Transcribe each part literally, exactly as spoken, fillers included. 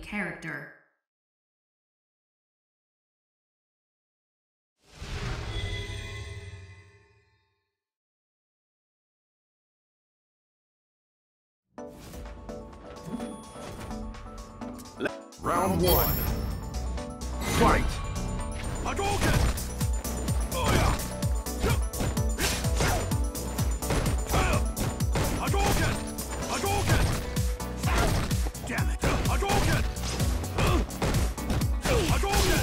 character. Round one. Fight! Hadouken! Oh yeah! Hadouken! Hadouken! Damn it! Hadouken! Hadouken! Hadouken!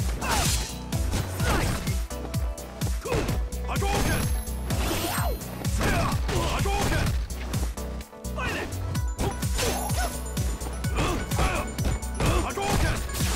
Hadouken! Fight it! Hadouken!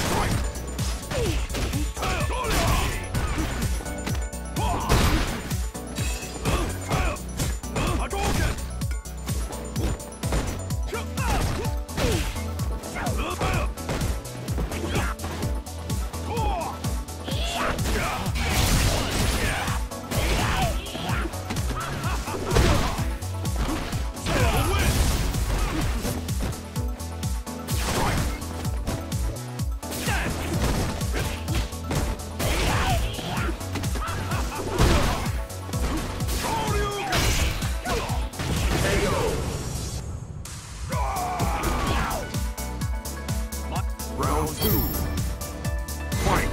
Round two. Fight!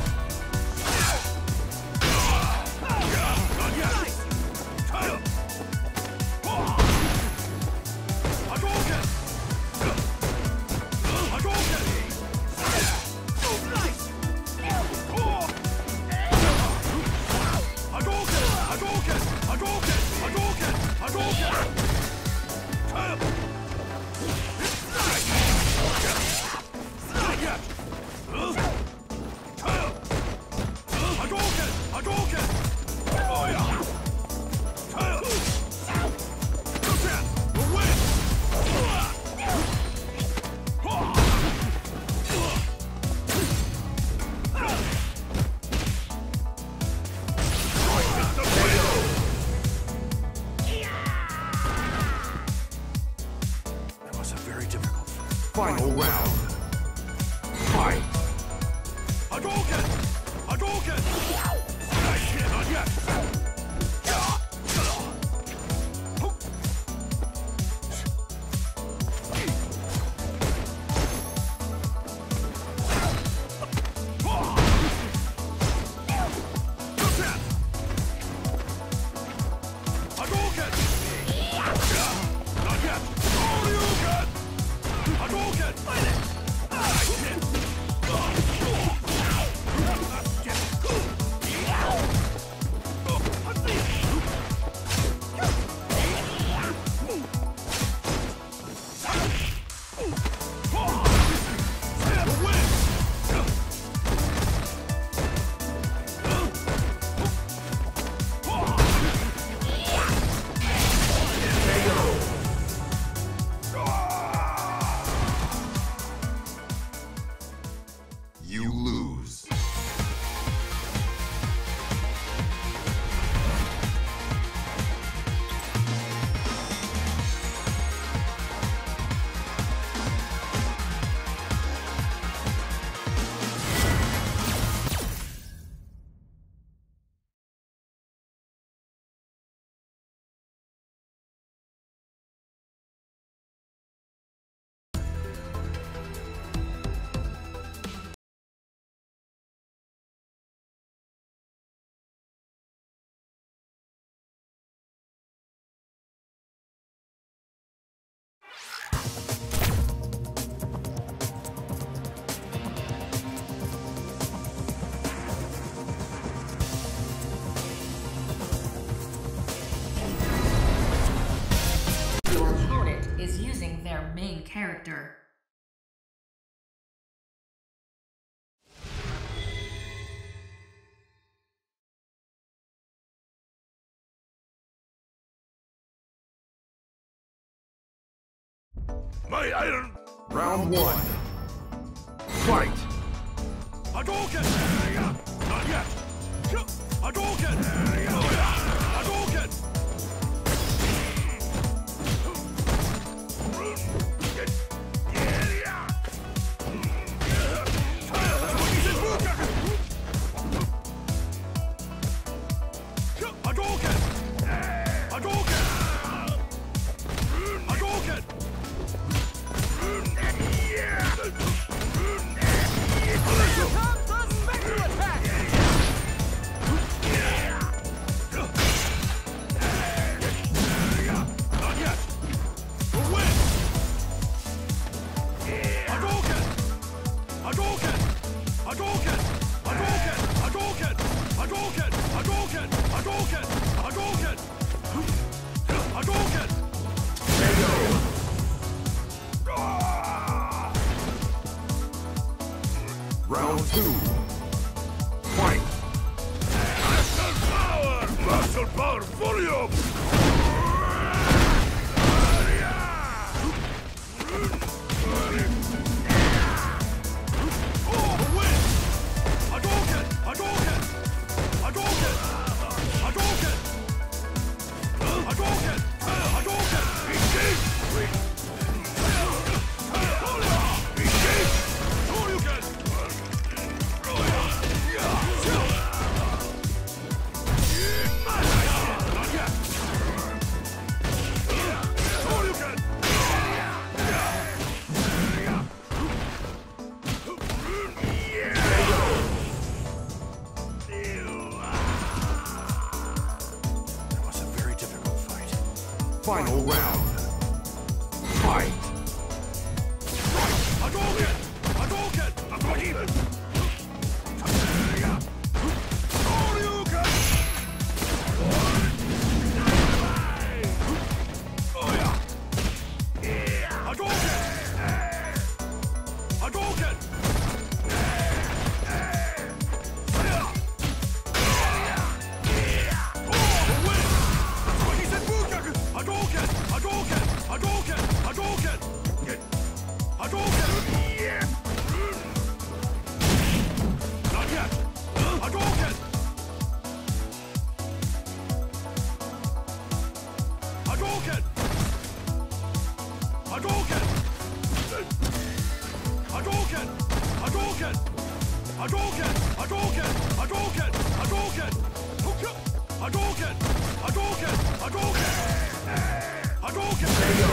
That was a very difficult fight. Final round. Fight! Hadouken! Hadouken! Not yet! Hadouken! Not yet! Hadouken! Hadouken! Fight it! You lose. Your opponent is using their main character. My iron! Round one. Fight! Hadouken! Not yet! Hadouken! Hadouken! two. Fight! Muscle power! Muscle power! Volume! Oh, win! Hadouken! Hadouken! Hadouken! Hadouken! Hadouken! Hadouken! Engage! Engage! Shoryuken! Not yet! Shoryuken! That was a very difficult fight. Final round. Fight! Hadouken! Hadouken! I'm not even! Shoryuken! Oh yeah! Hadouken! Hadouken! Oh, win! That's what he said, Bukaku! Hadouken! Hadouken! Hadouken! Hadouken! Hadouken! Not yet! Hadouken! Hadouken! Hadouken! Hadouken! Hadouken! Hadouken! Hadouken! Hadouken! Hadouken! Hadouken! Hadouken! Hadouken! Hadouken!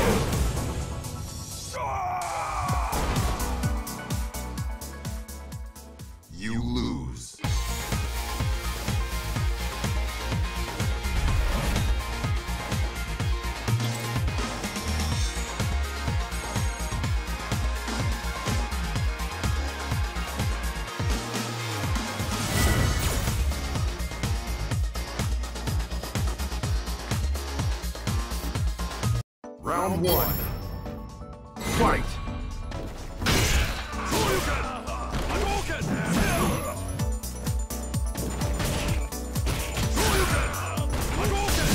You lose. Round one. Fight! Shoryuken! Hadouken! Shoryuken! Hadouken!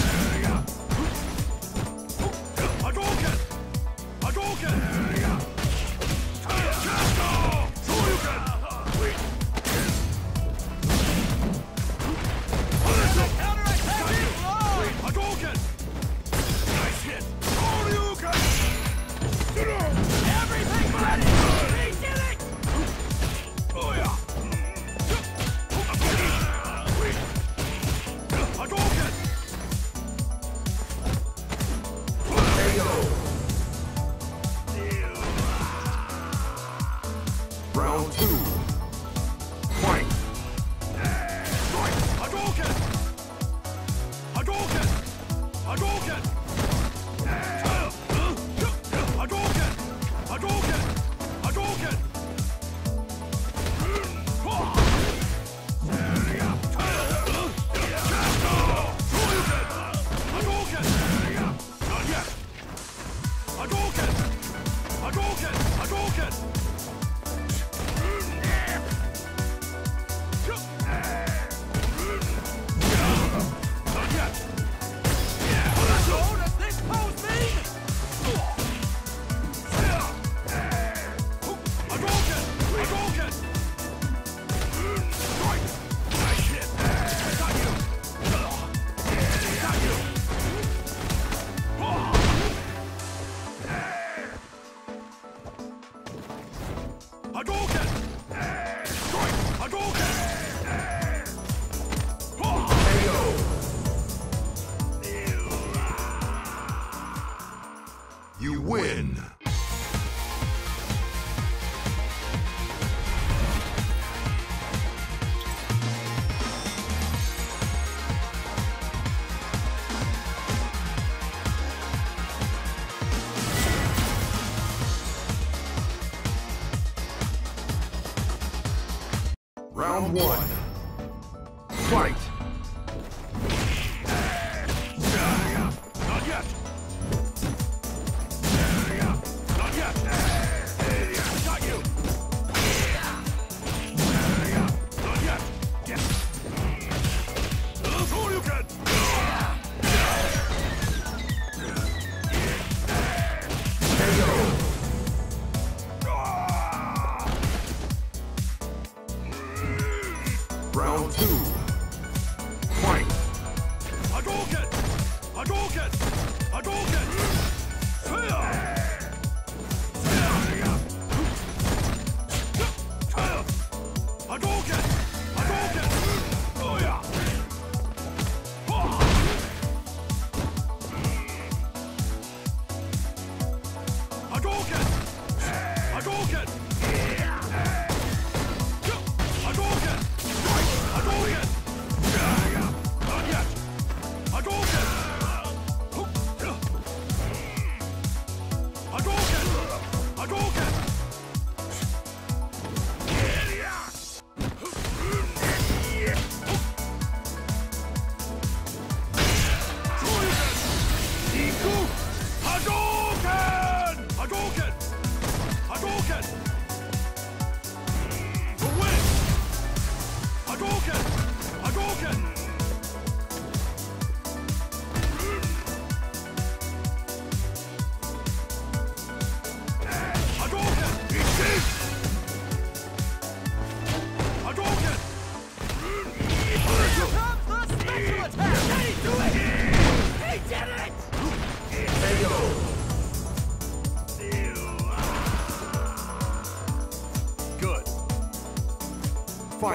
Hadouken! Hadouken! Kasto! Shoryuken! Hadouken! Nice hit! Shoryuken! Everything ready! We did it! Oh yeah! Hadouken! Round two. Fight! Hadouken! Hadouken! Hadouken! Hadouken! Hadouken! Hadouken! Hadouken! Not yet! Hadouken! Hadouken! Hadouken! Not yet! What does this pose mean? Hadouken! Hadouken! Right! Nice hit! I got you! I got you! Hadouken! Right! Hadouken! You win. Round one. Fight! Not yet! Not yet! Got you!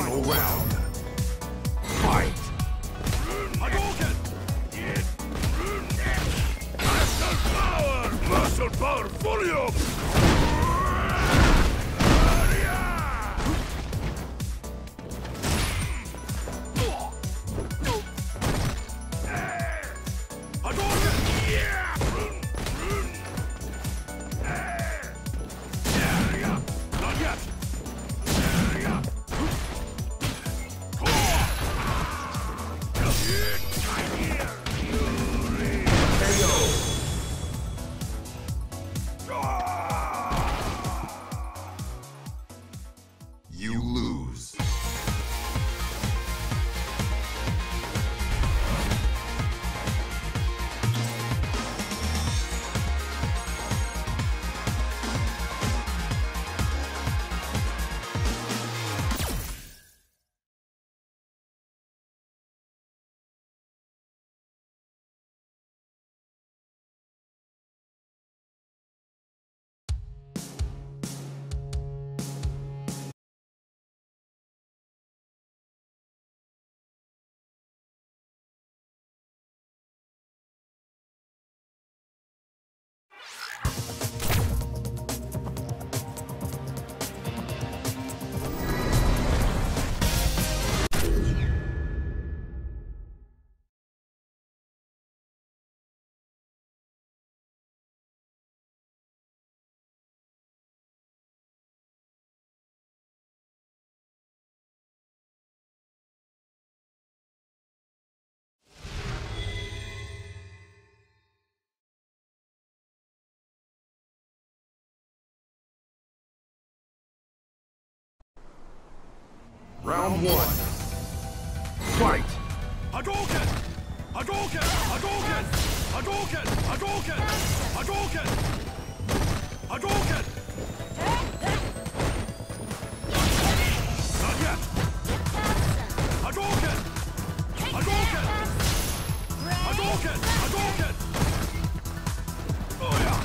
Final round. Fight! Hadouken! Muscle power! Muscle power! Volume! You lose. Round one. Fight! Hadouken! Hadouken! Hadouken! Hadouken! Hadouken! Hadouken! Hadouken! Not yet! Hadouken! Hadouken! Hadouken! Hadouken! Oh yeah!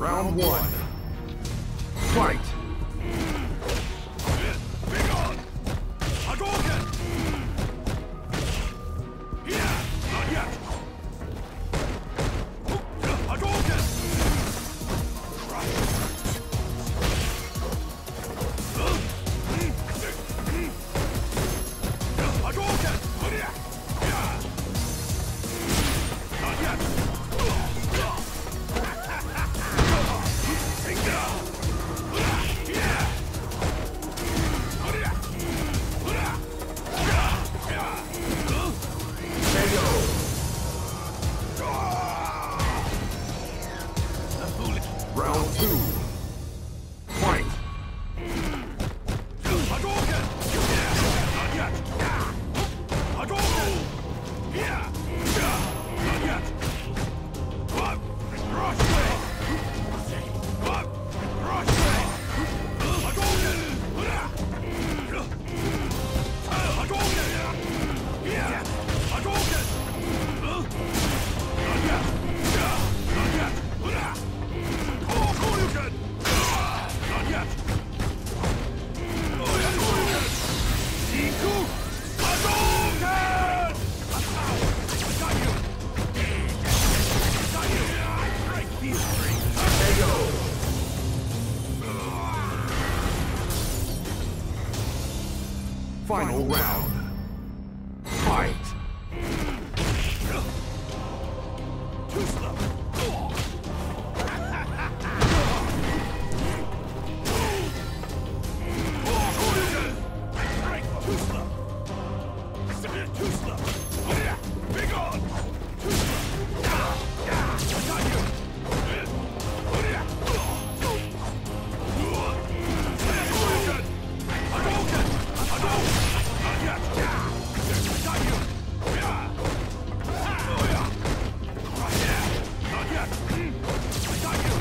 Round one. Fight! Big on! Hadouken! Yeah! Not yet! Hadouken! Right! Hadouken! Yeah! Not yet! Round two. Fight! Hadouken! Yeah! Not yet! Hadouken! Yeah! Not yet! What? Crush blade! What? Crush blade! Hadouken! Hadouken! Yeah! Hadouken! Not yet! Not yet! Oh, Koryuken! Not yet! Oh, yeah, Koryuken! Iku! Hadouken! Got you! Got you! Break these strings! K O! Final round. Fight! Too slow! Too slow! Too slow! Big on! Too slow! I got you! Hadouken! Hadouken! Hadouken! Not yet! I got you! Oh yeah! Not yet! I got you!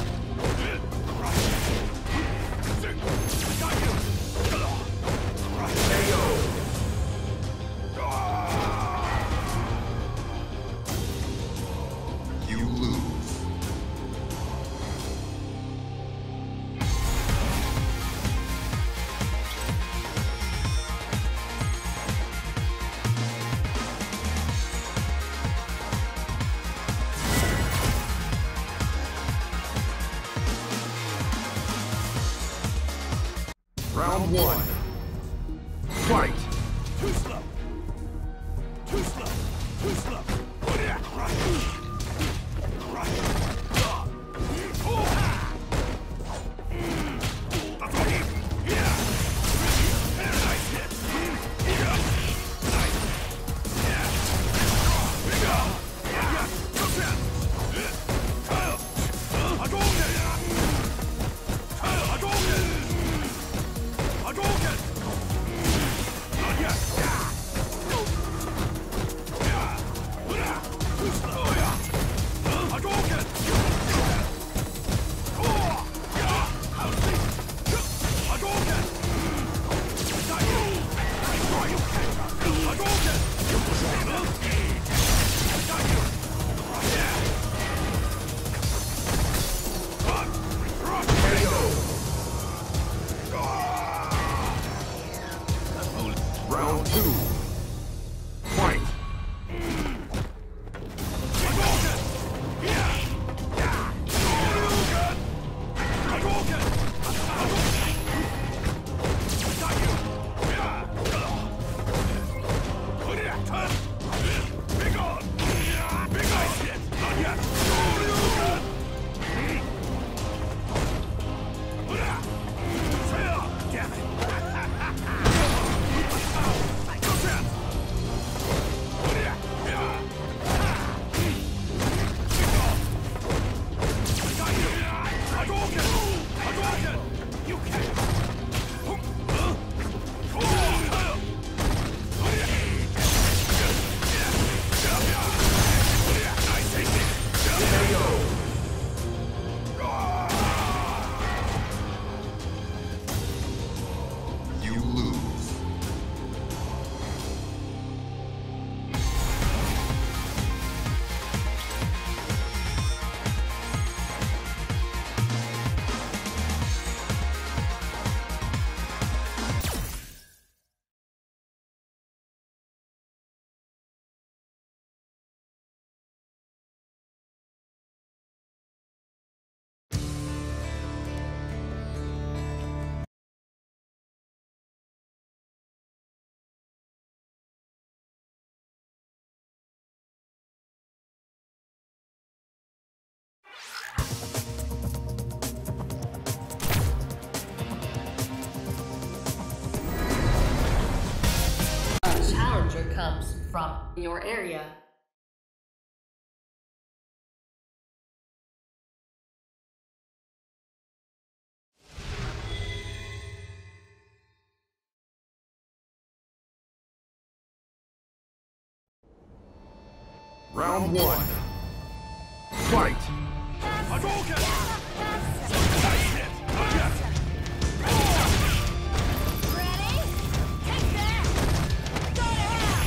I got you! K O! You lose. Round one. Fight! Too slow! Too slow! Too slow! Right! Right! Oh! That's what he... Yeah! Nice hit! Yeah! Nice! Yeah! Big up! Yeah! Jump in! Hadouken! Hadouken! Hadouken! Not yet! comes from your area. Round one. Fight! Hadouken! That's it! Not yet! Ready? Take that! Go to hell!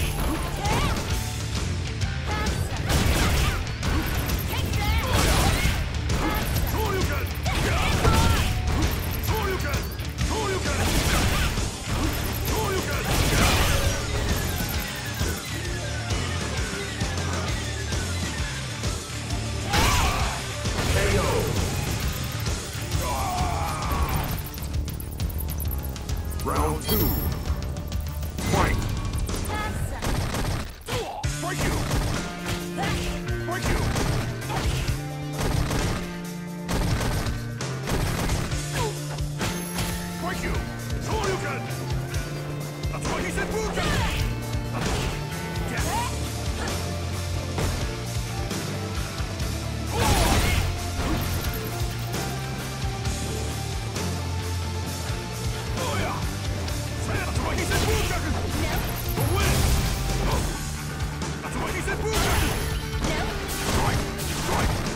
Take that! Shoryuken! Shoryuken! Shoryuken! Shoryuken! K O. Round two. Fight! Break you! Break you! Break you! Shoryuken! That's why he said Buken! Yes! Oh yeah! That's why he said Buken! The win! That's why he said Buken! Strike! Strike!